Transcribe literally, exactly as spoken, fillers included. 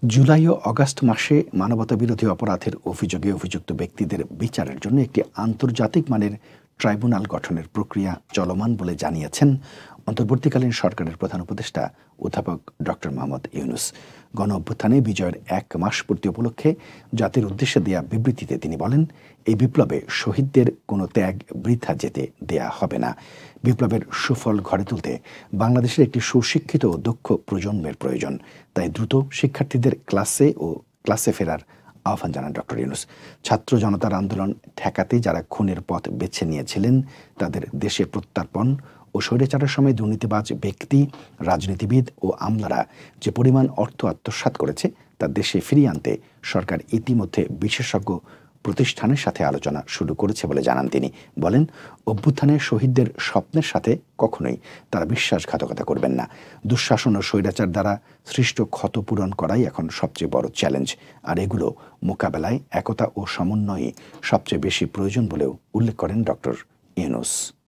জুলাই ও August মাসে মানবতাবিরোধী অপরাধের অভিযোগে অভিযুক্ত ব্যক্তিদের বিচারের জন্য একটি আন্তর্জাতিক মানের ট্রাইব্যুনাল গঠনের প্রক্রিয়া চলমান বলে জানিয়েছেন অন্তর্বর্তীকালীন সরকারের প্রধান উপদেষ্টা অধ্যাপক ডক্টর মোহাম্মদ ইউনূস। গণ অভ্যুত্থানে বিজয়ের এক মাস পূর্তি উপলক্ষে জাতির উদ্দেশ্যে দেয়া বিবৃতিতে তিনি বলেন, এই বিপ্লবে শহীদদের কোনো ত্যাগ বৃথা যেতে দেয়া হবে না। বিপ্লবের সুফল ঘরে তুলতে বাংলাদেশের একটি সুশিক্ষিত ও দক্ষ প্রজন্মের প্রয়োজন। তাই দ্রুত শিক্ষার্থীদের ক্লাসে ও ক্লাসে ফেরার আহ্বান জানান ডক্টর ইউনূস। ছাত্র জনতার আন্দোলন ঠেকাতে যারা খুনের পথ বেছে নিয়েছিলেন তাদের দেশে প্রত্যার্পণ ও স্বৈরাচারের সময় দুর্নীতিবাজ ব্যক্তি, রাজনীতিবিদ ও আমলারা যে পরিমাণ অর্থ আত্মসাৎ করেছে তা দেশে ফিরিয়ে আনতে সরকার ইতিমধ্যে বিশেষজ্ঞ প্রতিষ্ঠানের সাথে আলোচনা শুরু করেছে বলে জানান তিনি। বলেন, অভ্যুত্থানে শহীদদের স্বপ্নের সাথে কখনোই তারা বিশ্বাসঘাতকতা করবেন না। দুঃশাসন ও স্বৈরাচার দ্বারা সৃষ্ট ক্ষত পূরণ করাই এখন সবচেয়ে বড় চ্যালেঞ্জ, আর এগুলো মোকাবেলায় একতা ও সমন্বয়ই সবচেয়ে বেশি প্রয়োজন বলেও উল্লেখ করেন ডক্টর ইউনূস।